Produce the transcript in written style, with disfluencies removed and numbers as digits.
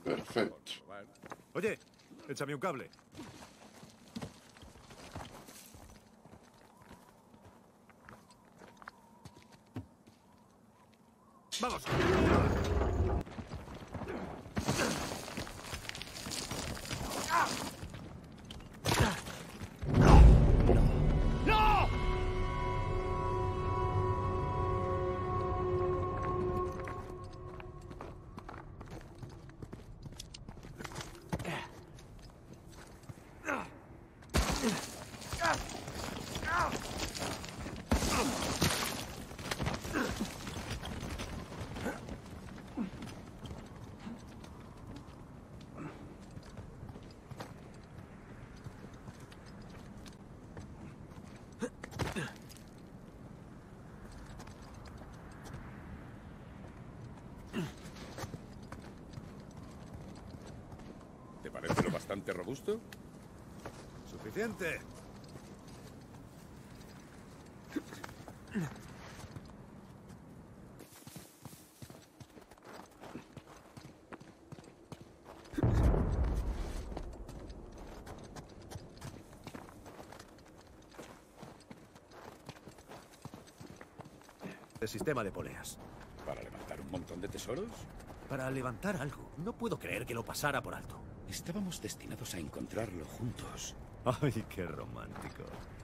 Perfecto. Oye, échame un cable. ¡Vamos! ¿Te parece lo bastante robusto? Suficiente. El sistema de poleas. ¿Para levantar un montón de tesoros? Para levantar algo. No puedo creer que lo pasara por alto. Estábamos destinados a encontrarlo juntos. Ay, qué romántico.